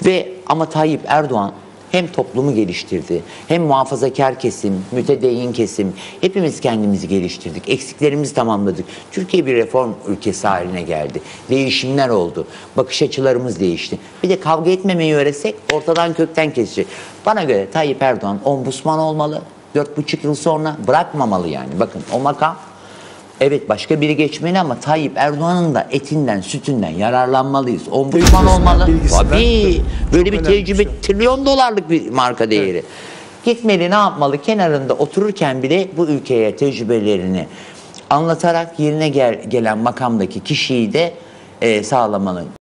Ama Tayyip Erdoğan hem toplumu geliştirdi, hem muhafazakar kesim, mütedeyyin kesim, hepimiz kendimizi geliştirdik, eksiklerimizi tamamladık. Türkiye bir reform ülkesi haline geldi. Değişimler oldu, bakış açılarımız değişti. Bir de kavga etmemeyi öğretsek ortadan kökten kesecek. Bana göre Tayyip Erdoğan ombudsman olmalı, 4,5 yıl sonra bırakmamalı yani. Bakın o makam, evet başka biri geçmeli ama Tayyip Erdoğan'ın da etinden, sütünden yararlanmalıyız. Ombudsman olmalı. Tabii. Böyle bir tecrübe, trilyon dolarlık bir marka değeri. Evet. Gitmeli, ne yapmalı? Kenarında otururken bile bu ülkeye tecrübelerini anlatarak yerine gelen makamdaki kişiyi de sağlamalı.